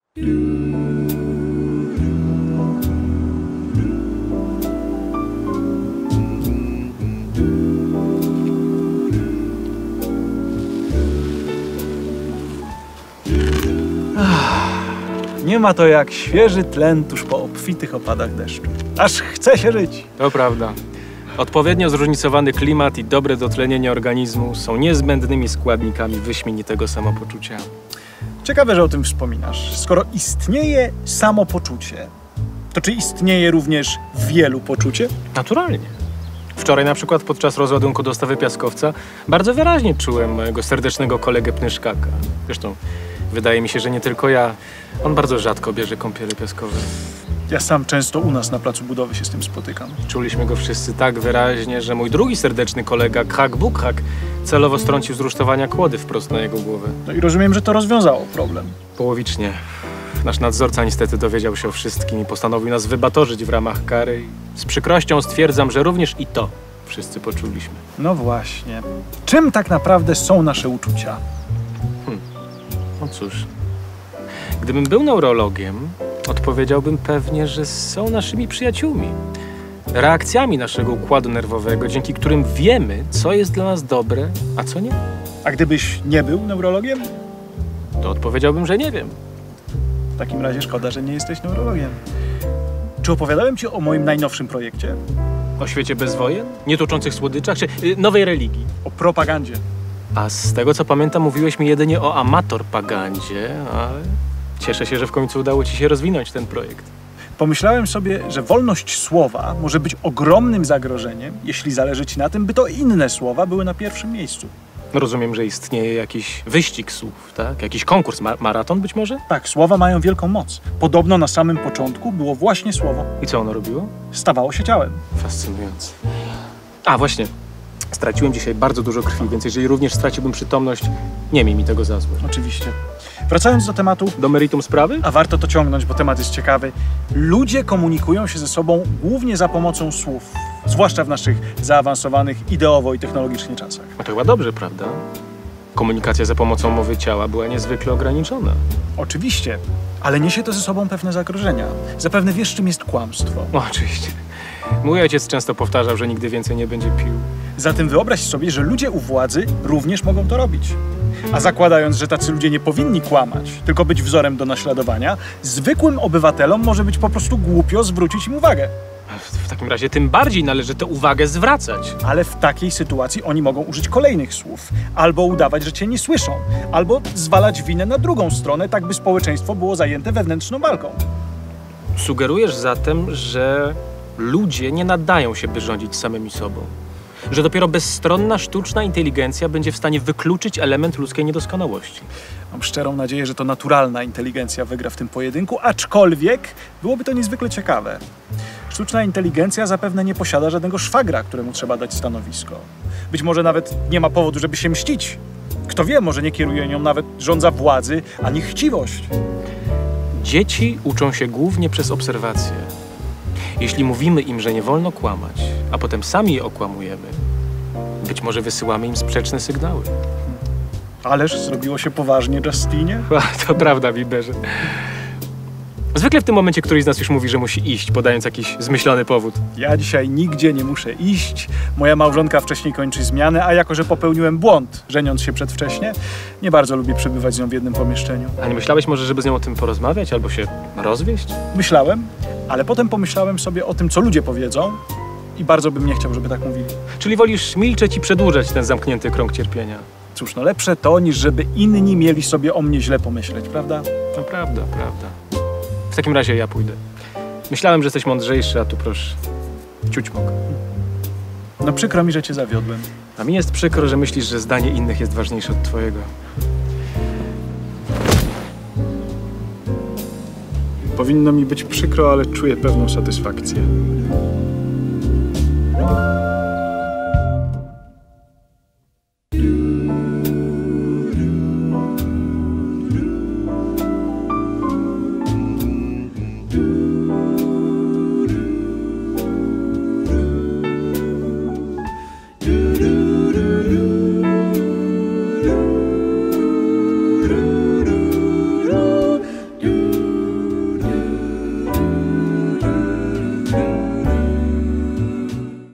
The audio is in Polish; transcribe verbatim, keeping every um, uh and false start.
Nie ma to jak świeży tlen tuż po obfitych opadach deszczu. Aż chce się żyć. To prawda. Odpowiednio zróżnicowany klimat i dobre dotlenienie organizmu są niezbędnymi składnikami wyśmienitego samopoczucia. Ciekawe, że o tym wspominasz. Skoro istnieje samopoczucie, to czy istnieje również wielu poczucie? Naturalnie. Wczoraj na przykład podczas rozładunku dostawy piaskowca bardzo wyraźnie czułem mojego serdecznego kolegę Pnyszkaka. Zresztą wydaje mi się, że nie tylko ja. On bardzo rzadko bierze kąpiele piaskowe. Ja sam często u nas na placu budowy się z tym spotykam. Czuliśmy go wszyscy tak wyraźnie, że mój drugi serdeczny kolega, Khak Bukhak, celowo strącił z rusztowania kłody wprost na jego głowę. No i rozumiem, że to rozwiązało problem. Połowicznie. Nasz nadzorca niestety dowiedział się o wszystkim i postanowił nas wybatorzyć w ramach kary. Z przykrością stwierdzam, że również i to wszyscy poczuliśmy. No właśnie. Czym tak naprawdę są nasze uczucia? Hmm. No cóż, gdybym był neurologiem, odpowiedziałbym pewnie, że są naszymi przyjaciółmi. Reakcjami naszego układu nerwowego, dzięki którym wiemy, co jest dla nas dobre, a co nie. A gdybyś nie był neurologiem? To odpowiedziałbym, że nie wiem. W takim razie szkoda, że nie jesteś neurologiem. Czy opowiadałem ci o moim najnowszym projekcie? O świecie bez wojen? Nietuczących słodyczach? Czy y, nowej religii? O propagandzie. A z tego, co pamiętam, mówiłeś mi jedynie o amatorpagandzie, ale cieszę się, że w końcu udało ci się rozwinąć ten projekt. Pomyślałem sobie, że wolność słowa może być ogromnym zagrożeniem, jeśli zależy ci na tym, by to inne słowa były na pierwszym miejscu. Rozumiem, że istnieje jakiś wyścig słów, tak? Jakiś konkurs, ma maraton być może? Tak, słowa mają wielką moc. Podobno na samym początku było właśnie słowo. I co ono robiło? Stawało się ciałem. Fascynujące. A właśnie, straciłem dzisiaj bardzo dużo krwi, więc jeżeli również straciłbym przytomność, nie miej mi tego za złe. Oczywiście. Wracając do tematu, Do meritum sprawy? a warto to ciągnąć, bo temat jest ciekawy. Ludzie komunikują się ze sobą głównie za pomocą słów, zwłaszcza w naszych zaawansowanych ideowo i technologicznie czasach. No to chyba dobrze, prawda? Komunikacja za pomocą mowy ciała była niezwykle ograniczona. Oczywiście, ale niesie to ze sobą pewne zagrożenia. Zapewne wiesz, czym jest kłamstwo. No, oczywiście. Mój ojciec często powtarzał, że nigdy więcej nie będzie pił. Zatem wyobraź sobie, że ludzie u władzy również mogą to robić. A zakładając, że tacy ludzie nie powinni kłamać, tylko być wzorem do naśladowania, zwykłym obywatelom może być po prostu głupio zwrócić im uwagę. W, w takim razie tym bardziej należy tę uwagę zwracać. Ale w takiej sytuacji oni mogą użyć kolejnych słów. Albo udawać, że cię nie słyszą. Albo zwalać winę na drugą stronę, tak by społeczeństwo było zajęte wewnętrzną walką. Sugerujesz zatem, że ludzie nie nadają się, by rządzić samymi sobą. Że dopiero bezstronna, sztuczna inteligencja będzie w stanie wykluczyć element ludzkiej niedoskonałości. Mam szczerą nadzieję, że to naturalna inteligencja wygra w tym pojedynku, aczkolwiek byłoby to niezwykle ciekawe. Sztuczna inteligencja zapewne nie posiada żadnego szwagra, któremu trzeba dać stanowisko. Być może nawet nie ma powodu, żeby się mścić. Kto wie, może nie kieruje nią nawet żądza władzy, ani chciwość. Dzieci uczą się głównie przez obserwację. Jeśli mówimy im, że nie wolno kłamać, a potem sami je okłamujemy, być może wysyłamy im sprzeczne sygnały. Ależ zrobiło się poważnie, Justinie. To prawda, Bieberze. Zwykle w tym momencie któryś z nas już mówi, że musi iść, podając jakiś zmyślony powód. Ja dzisiaj nigdzie nie muszę iść. Moja małżonka wcześniej kończy zmianę, a jako, że popełniłem błąd, żeniąc się przedwcześnie, nie bardzo lubię przebywać z nią w jednym pomieszczeniu. A nie myślałeś może, żeby z nią o tym porozmawiać albo się rozwieść? Myślałem, ale potem pomyślałem sobie o tym, co ludzie powiedzą i bardzo bym nie chciał, żeby tak mówili. Czyli wolisz milczeć i przedłużać ten zamknięty krąg cierpienia? Cóż, no lepsze to, niż żeby inni mieli sobie o mnie źle pomyśleć, prawda? No prawda, prawda. W takim razie ja pójdę. Myślałem, że jesteś mądrzejszy, a tu proszę, ciućmok. No przykro mi, że cię zawiodłem. A mi jest przykro, że myślisz, że zdanie innych jest ważniejsze od twojego. Powinno mi być przykro, ale czuję pewną satysfakcję.